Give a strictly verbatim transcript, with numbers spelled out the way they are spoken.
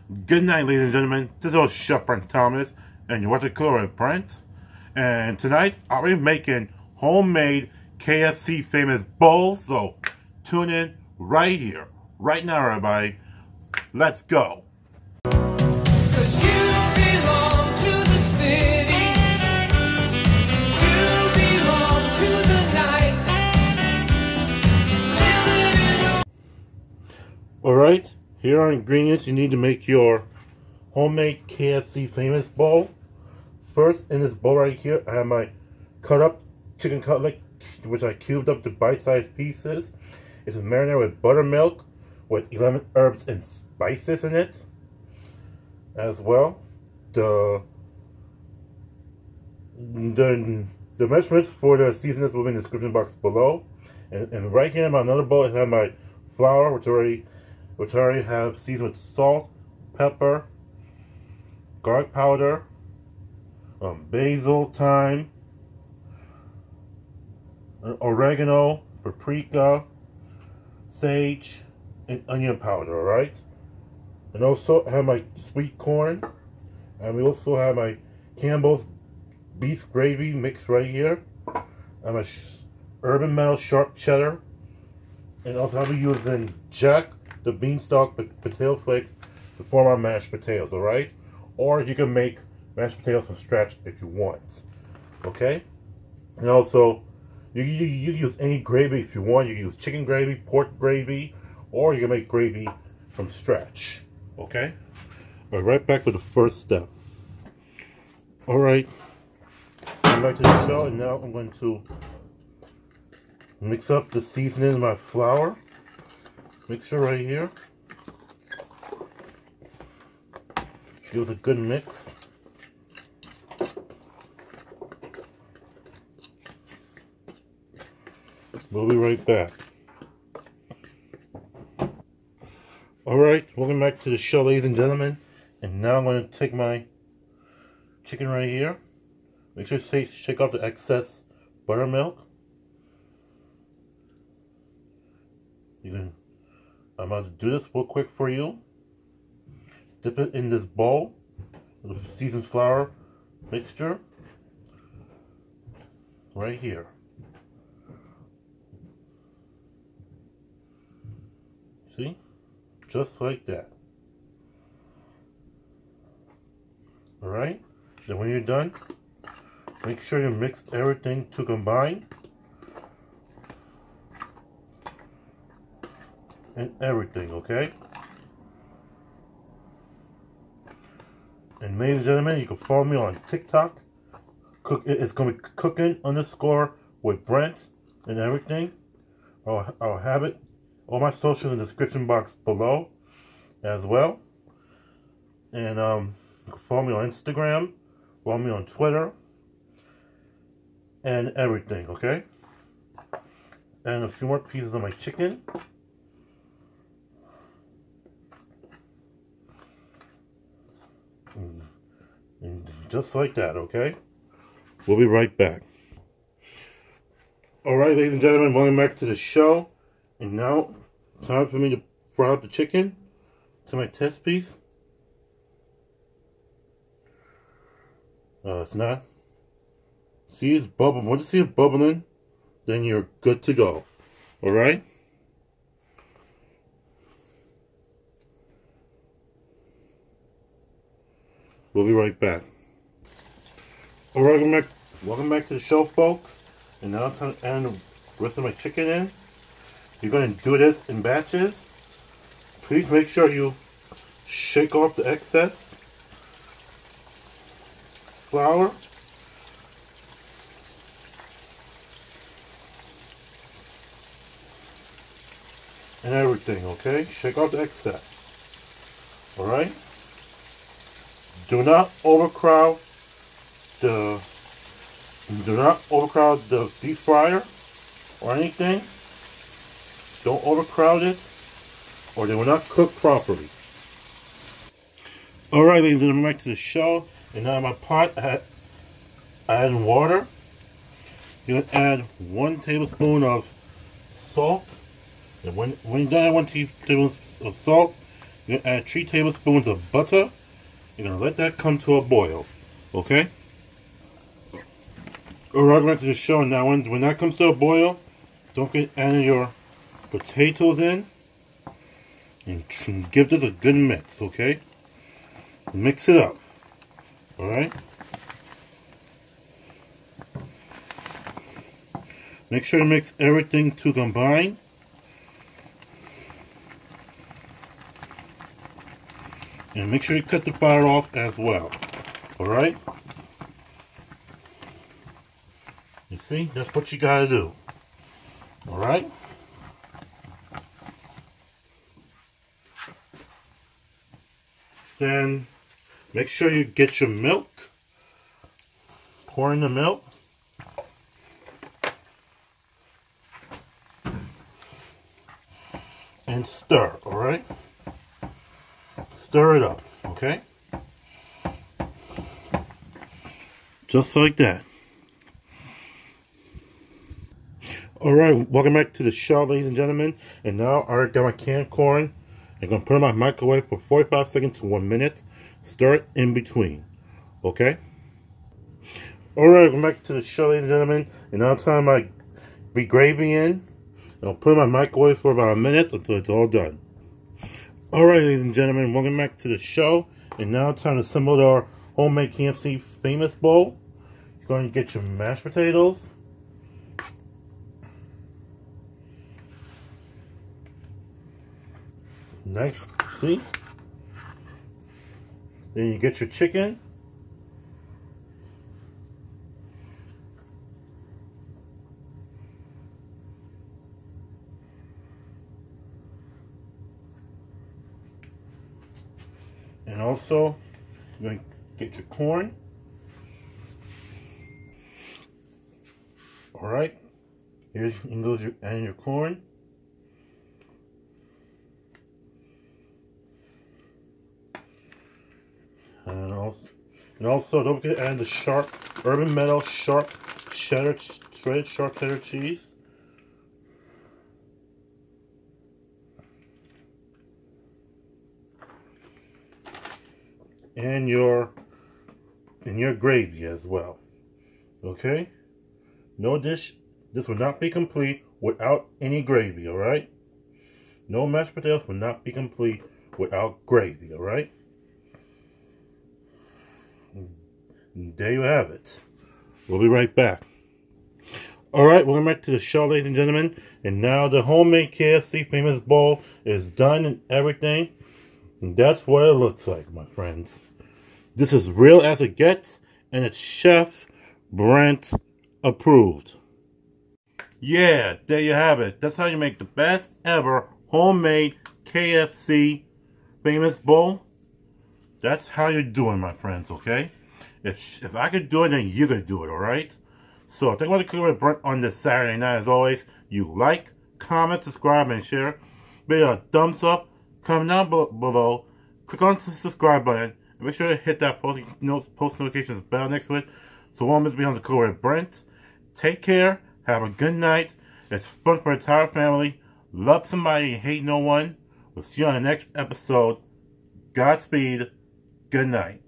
Good night, ladies and gentlemen. This is Chef Brent Thomas, and you're watching Cooler with Brent. And tonight, I'll be making homemade K F C famous bowls. So tune in right here, right now, everybody. Let's go. 'Cause you belong to the city. You belong to the night. Living in a Alright, here are ingredients you need to make your homemade K F C famous bowl. First, in this bowl right here, I have my cut up chicken cutlet, which I cubed up to bite-sized pieces. It's marinated with buttermilk with eleven herbs and spices in it as well. The the, the measurements for the seasonings will be in the description box below. And, and right here in my another bowl, I have my flour, which already which I already have seasoned with salt, pepper, garlic powder, um, basil, thyme, oregano, paprika, sage, and onion powder, alright? And also I have my sweet corn, and we also have my Campbell's beef gravy mixed right here, and my Urban Metal sharp cheddar, and also I'll be using Jack the Beanstalk potato flakes to form our mashed potatoes, alright? Or you can make mashed potatoes from scratch if you want, okay? And also, you, you, you use any gravy if you want. You can use chicken gravy, pork gravy, or you can make gravy from scratch, okay? All right, right back with the first step. Alright, I'm back to the show, and now I'm going to mix up the seasoning in my flour. Mixer right here. Give it a good mix. We'll be right back. Alright, welcome back to the show, ladies and gentlemen. And now I'm going to take my chicken right here. Make sure to shake off the excess buttermilk. You can, I'm about to do this real quick for you. Dip it in this bowl with seasoned flour mixture. Right here. See? Just like that. Alright? Then when you're done, make sure you mix everything to combine. And everything, okay? And ladies and gentlemen, you can follow me on TikTok. Cook, it's going to be cooking underscore with Brent and everything. I'll, I'll have it, all my socials in the description box below as well. And um, you can follow me on Instagram, follow me on Twitter, and everything, okay? And a few more pieces of my chicken. And just like that, okay? We'll be right back. Alright, ladies and gentlemen, welcome back to the show. And now, time for me to fry up the chicken to my test piece. Uh, it's not. See, it's bubbling. Once you see it bubbling, then you're good to go. Alright? We'll be right back. Alright, welcome back, welcome back to the show, folks. And now it's time to add the rest of my chicken in. You're going to do this in batches. Please make sure you shake off the excess flour. And everything, okay? Shake off the excess. Alright? Do not overcrowd the do not overcrowd the deep fryer or anything. Don't overcrowd it, or they will not cook properly. Alright, ladies and gentlemen, back to the show. And now in my pot, I add, I add water. You're going to add one tablespoon of salt. And when, when you're done, one tablespoon of salt, You're gonna add three tablespoons of butter. You're gonna let that come to a boil. Okay? Alright, back to the show now. When when that comes to a boil, don't get any of your potatoes in. And give this a good mix, okay? Mix it up. Alright? Make sure you mix everything to combine. And make sure you cut the fire off as well. Alright? You see? That's what you gotta do. Alright? Then make sure you get your milk. Pour in the milk. And stir, alright? Stir it up, okay? Just like that. Alright, welcome back to the show, ladies and gentlemen. And now I got my canned corn. I'm going to put it in my microwave for forty-five seconds to one minute. Stir it in between, okay? Alright, welcome back to the show, ladies and gentlemen. And now it's time my be gravy in. I'll put it in my microwave for about a minute until it's all done. Alright, ladies and gentlemen, welcome back to the show. And now it's time to assemble our homemade K F C famous bowl. You're going to get your mashed potatoes. Nice, see? Then you get your chicken. And also, you're going to get your corn. Alright, here goes your, and your corn. And also, and also don't forget to add the sharp, Urban Meadow sharp cheddar, shredded sharp cheddar cheese. And your, and your gravy as well. Okay? No dish, this will not be complete without any gravy, alright? No mashed potatoes will not be complete without gravy, alright? There you have it. We'll be right back. Alright, welcome back to the show, ladies and gentlemen. And now the homemade K F C famous bowl is done and everything. And that's what it looks like, my friends. This is real as it gets, and it's Chef Brent approved. Yeah, there you have it. That's how you make the best ever homemade K F C famous bowl. That's how you're doing, my friends, okay? If, if I could do it, then you could do it, alright? So, thank you for clicking with Brent on this Saturday night. As always, you like, comment, subscribe, and share. Give a thumbs up. Comment down below. Click on the subscribe button. And make sure to hit that post, post notifications bell next to it. So, one miss behind the cooler with Brent. Take care. Have a good night. It's fun for the entire family. Love somebody and hate no one. We'll see you on the next episode. Godspeed. Good night.